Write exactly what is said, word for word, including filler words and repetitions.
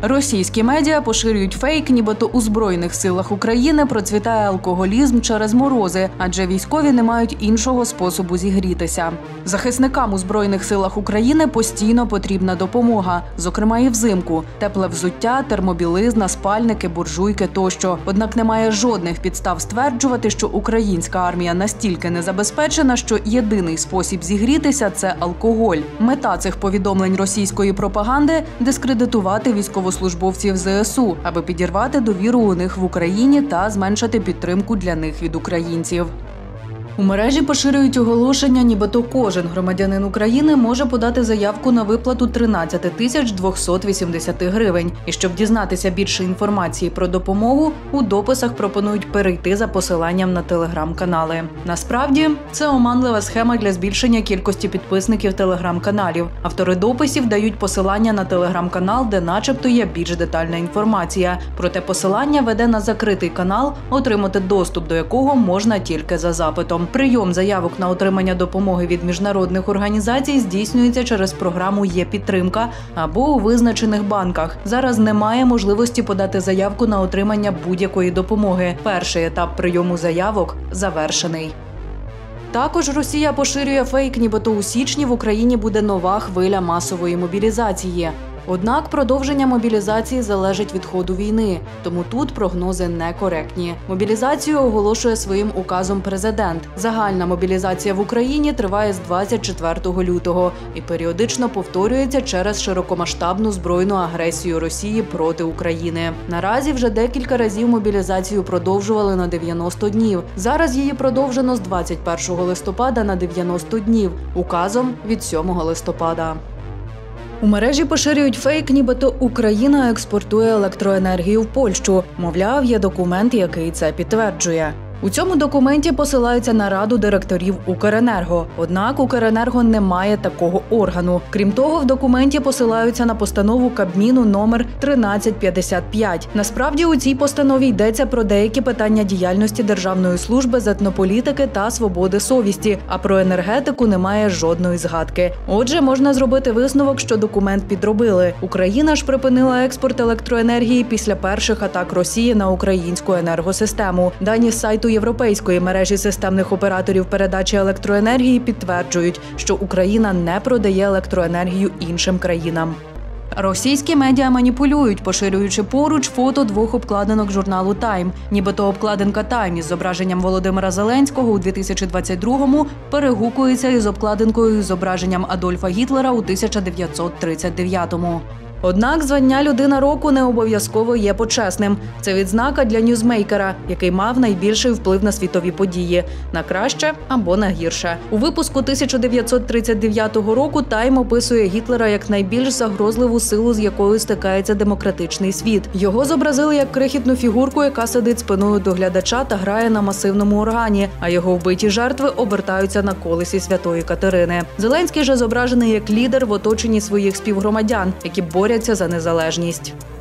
Російські медіа поширюють фейк, нібито у Збройних силах України процвітає алкоголізм через морози, адже військові не мають іншого способу зігрітися. Захисникам у Збройних силах України постійно потрібна допомога, зокрема і взимку – тепле взуття, термобілизна, спальники, буржуйки тощо. Однак немає жодних підстав стверджувати, що українська армія настільки незабезпечена, що єдиний спосіб зігрітися – це алкоголь. Мета цих повідомлень російської пропаганди – дискредитувати військовослужбовців зе ес у, аби підірвати довіру у них в Україні та зменшити підтримку для них від українців. У мережі поширюють оголошення, нібито кожен громадянин України може подати заявку на виплату тринадцять тисяч двісті вісімдесят гривень. І щоб дізнатися більше інформації про допомогу, у дописах пропонують перейти за посиланням на телеграм-канали. Насправді, це оманлива схема для збільшення кількості підписників телеграм-каналів. Автори дописів дають посилання на телеграм-канал, де начебто є більш детальна інформація. Проте посилання веде на закритий канал, отримати доступ до якого можна тільки за запитом. Прийом заявок на отримання допомоги від міжнародних організацій здійснюється через програму «Є-підтримка» або у визначених банках. Зараз немає можливості подати заявку на отримання будь-якої допомоги. Перший етап прийому заявок завершений. Також Росія поширює фейк, нібито у січні в Україні буде нова хвиля масової мобілізації. Однак продовження мобілізації залежить від ходу війни, тому тут прогнози некоректні. Мобілізацію оголошує своїм указом президент. Загальна мобілізація в Україні триває з двадцять четвертого лютого і періодично повторюється через широкомасштабну збройну агресію Росії проти України. Наразі вже декілька разів мобілізацію продовжували на дев'яносто днів. Зараз її продовжено з двадцять першого листопада на дев'яносто днів, указом від сьомого листопада. У мережі поширюють фейк, нібито Україна експортує електроенергію в Польщу. Мовляв, є документ, який це підтверджує. У цьому документі посилаються на раду директорів Укренерго. Однак Укренерго не має такого органу. Крім того, в документі посилаються на постанову Кабміну номер тринадцять п'ятдесят п'ять. Насправді у цій постанові йдеться про деякі питання діяльності Державної служби з етнополітики та свободи совісті, а про енергетику немає жодної згадки. Отже, можна зробити висновок, що документ підробили. Україна ж припинила експорт електроенергії після перших атак Росії на українську енергосистему. Дані з сайту Європейської мережі системних операторів передачі електроенергії підтверджують, що Україна не продає електроенергію іншим країнам. Російські медіа маніпулюють, поширюючи поруч фото двох обкладинок журналу «Тайм». Нібито обкладинка «Тайм» із зображенням Володимира Зеленського у дві тисячі двадцять другому перегукується із обкладинкою із зображенням Адольфа Гітлера у тисяча дев'ятсот тридцять дев'ятому. Однак звання «Людина року» не обов'язково є почесним. Це відзнака для ньюзмейкера, який мав найбільший вплив на світові події – на краще або на гірше. У випуску тисяча дев'ятсот тридцять дев'ятого року «Тайм» описує Гітлера як найбільш загрозливу силу, з якою стикається демократичний світ. Його зобразили як крихітну фігурку, яка сидить спиною до глядача та грає на масивному органі, а його вбиті жертви обертаються на колесі Святої Катерини. Зеленський же зображений як лідер в оточенні своїх співгромадян, які борються за незалежність.